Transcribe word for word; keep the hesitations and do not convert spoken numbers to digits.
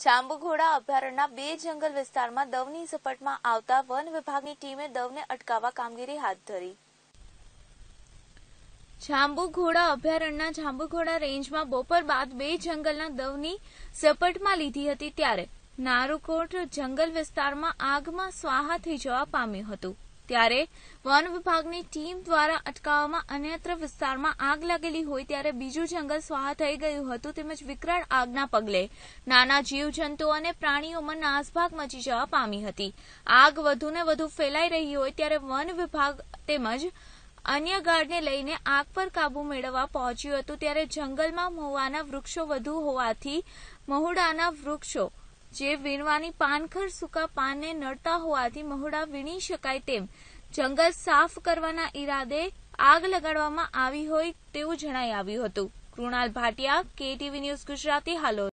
જાંબુઘોડા અભયારણ્યના બે જંગલ વિસ્તારમાં દવની ઝપટમાં આવતા વન વિભાગની ટીમે દવને અટકાવવા કામગીરી હાથ ધરી. જાંબુઘોડા અભયારણ્યના જાંબુઘોડા રેન્જમાં બપોર બાદ બે જંગલના દવની ઝપટમાં લીધી હતી ત્યારે નારુકોટ જંગલ વિસ્તારમાં આગમાં સ્વાહા થઈ જવા પામ્યું હતું. ત્યારે વન વિભાગની ટીમ દ્વારા અટકાવવામાં અન્યત્ર વિસ્તારમાં આગ લાગેલી હોય ત્યારે બીજું જંગલ સ્વાહા થઈ ગયું હતું. તેમજ વિકરાળ આગના પગલે નાના જીવજંતુઓ અને પ્રાણીઓમાં નાસભાગ મચી જવા પામી હતી. આગ વધુને વધુ ફેલાઈ રહી હોય ત્યારે વન વિભાગ તેમજ અન્ય ગાર્ડને લઈને આગ પર કાબુ મેળવવા પહોંચ્યું હતું. ત્યારે જંગલમાં મહુવાના વૃક્ષો વધુ હોવાથી મહુડાના વૃક્ષો જે વીણવાની પાનખર સૂકા પાનને નડતા હોવાથી મહુડા વીણી શકાય તેમ જંગલ સાફ કરવાના ઈરાદે આગ લગાડવામાં આવી હોય તેવું જણાઈ આવ્યું હતું. Krunal Bhatia, KTV news Gujarati, Halol.